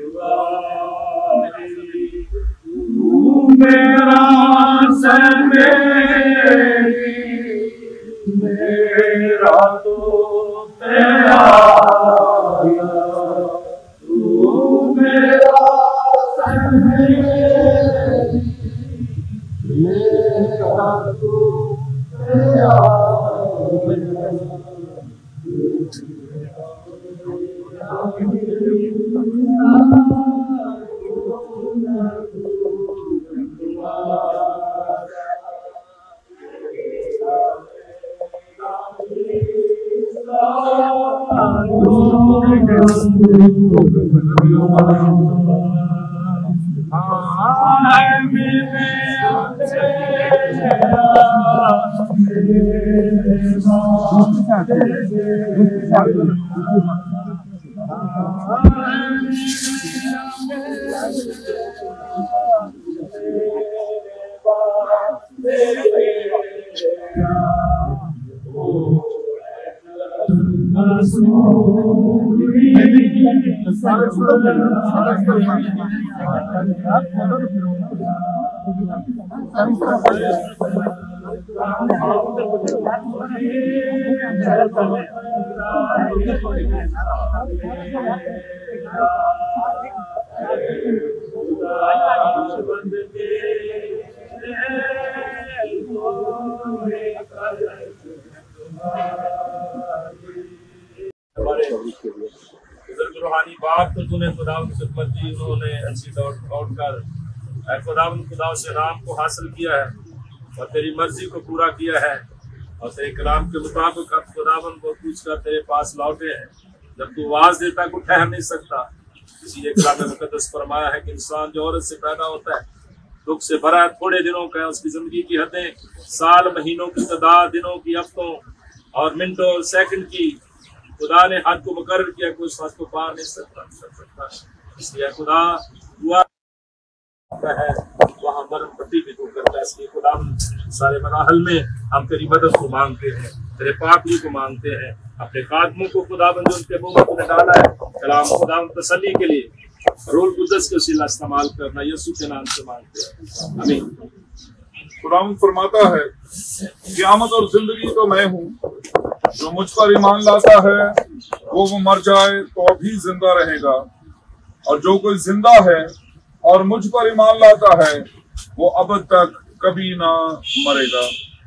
मेरा मेरा तो तेरा तू मेरा मेरा तो तेरा रूहानी बाप तो तूने खुदा खिदमत दी, उन्होंने अच्छी दौड़ कर खुदा से नाम को हासिल किया है और तेरी मर्जी को पूरा किया है और तेरे कलाम के मुताबिक अब खुदावन को पूछ कर तेरे पास लौटे हैं। जब तू आवाज देता है, कोई ठहर नहीं सकता। इसीलिए कलाम मुकद्दस फरमाया है कि इंसान जो औरत से पैदा होता है दुख से भरा है, थोड़े दिनों का है, उसकी जिंदगी की हदें साल महीनों की तादाद, दिनों की, हफ्तों और मिनटों और सेकंड की खुदा ने हाथ को मुकर्रर किया, कोई उस हाथ को पार नहीं सकता। इसलिए खुदा दुआ है वहाँ मरण पट्टी भी दूर करता है। इसलिए खुदा सारे मराहल में हम तेरी मदद को मांगते हैं, तेरे पाकली को मांगते हैं, अपने कादमों को खुदाबंद जो उनके मुंह में तूने डाला है कलाम खुदा तसल्ली के लिए रूह कुद्दस के वसीला इस्तेमाल करना यीशु के नाम से मांगते हैं, आमीन। खुदावंद फरमाता है क़यामत और जिंदगी तो मैं हूँ, जो मुझ पर ईमान लाता है वो मर जाए तो भी जिंदा रहेगा, और जो कोई जिंदा है और मुझ पर ईमान लाता है वो अब तक कभी ना मरेगा।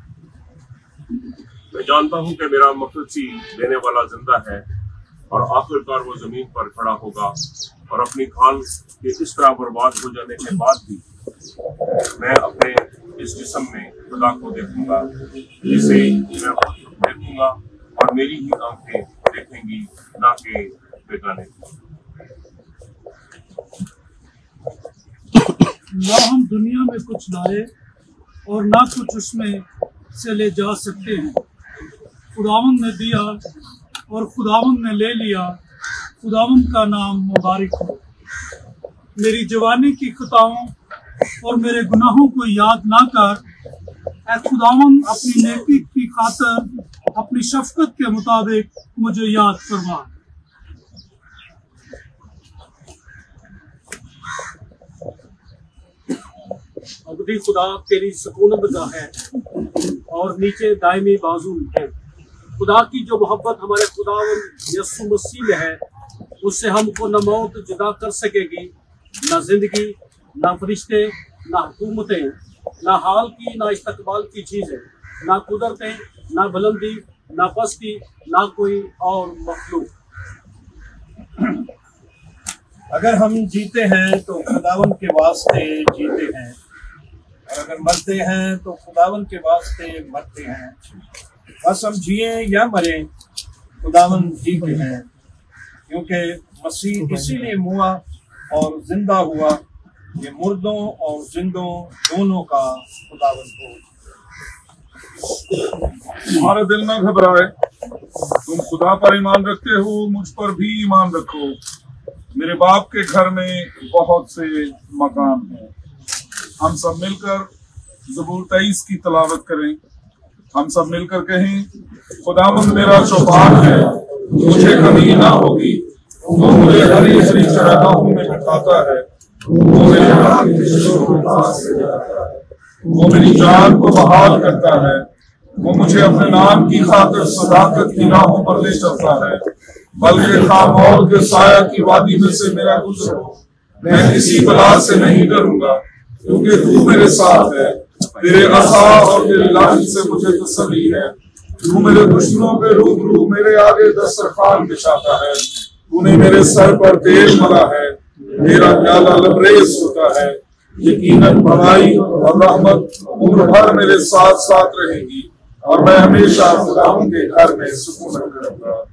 मैं जानता हूँ कि मेरा मुक्ति देने वाला जिंदा है और आखिरकार वो जमीन पर खड़ा होगा और अपनी खाल के इस तरह बर्बाद हो जाने के बाद भी मैं अपने इस जिस्म में खुदा को देखूंगा, जिसे मैं देखूंगा और मेरी ही आंखें देखेंगी, ना कि बेगाने। ना हम दुनिया में कुछ लाए और ना कुछ उसमें से ले जा सकते हैं। खुदावंद ने दिया और खुदावंद ने ले लिया, खुदावंद का नाम मुबारक हो। मेरी जवानी की खताओं और मेरे गुनाहों को याद ना कर, ऐ खुदावंद अपनी नेकी की खातर अपनी शफकत के मुताबिक मुझे याद फरमा। अबदी खुदा तेरी सुकूनत गाह है और नीचे दायमी बाजू है। खुदा की जो मोहब्बत हमारे खुदावंद यीशु मसीह में है, उससे हमको न मौत जुदा कर सकेगी, न जिंदगी, न फरिश्ते, न हुकूमतें, न हाल की, न इस्तकबाल की चीज़ें, न कुदरतें, न बुलंदी, न पस्ती, न कोई और मखलूक। अगर हम जीते हैं तो खुदावंद के वास्ते जीते हैं, और अगर मरते हैं तो खुदावंद के वास्ते मरते हैं। बस हम जिए या मरे खुदावंद जी के हैं, क्योंकि मसीह इसीलिए मुआ और जिंदा हुआ, ये मुर्दों और जिंदों दोनों का खुदावंद हो। तुम्हारा दिल न घबराए, तुम खुदा पर ईमान रखते हो, मुझ पर भी ईमान रखो। मेरे बाप के घर में बहुत से मकान हैं। हम सब मिलकर ज़बूर 23 की तलावत करें। हम सब मिलकर कहें, खुदावंद मेरा चौपाल है, मुझे कमी ना होगी, वो मुझे हरी हरी चरागाहों में उठाता है वो मेरे नाम के पास से जाता है। वो मेरी जान को बहाल करता है, वो मुझे अपने नाम की खातिर सदाकत की राहों पर ले चलता है। बल्कि खामोश के साया की वादी में से मेरा गुजर हो, मैं किसी बला से नहीं डरूंगा, क्योंकि तू मेरे साथ है। तेरे असा और तेरे लाठी से मुझे तसल्ली है। तू मेरे दुश्मनों पे रूबरू मेरे आगे दस्तरखान बिछाता है। तूने मेरे सर पर तेल मला है, मेरा प्याला लबरेज होता है। यकीनन भलाई और रहमत उम्र भर मेरे साथ साथ रहेगी और मैं हमेशा खुदा के घर में सुकून करूंगा।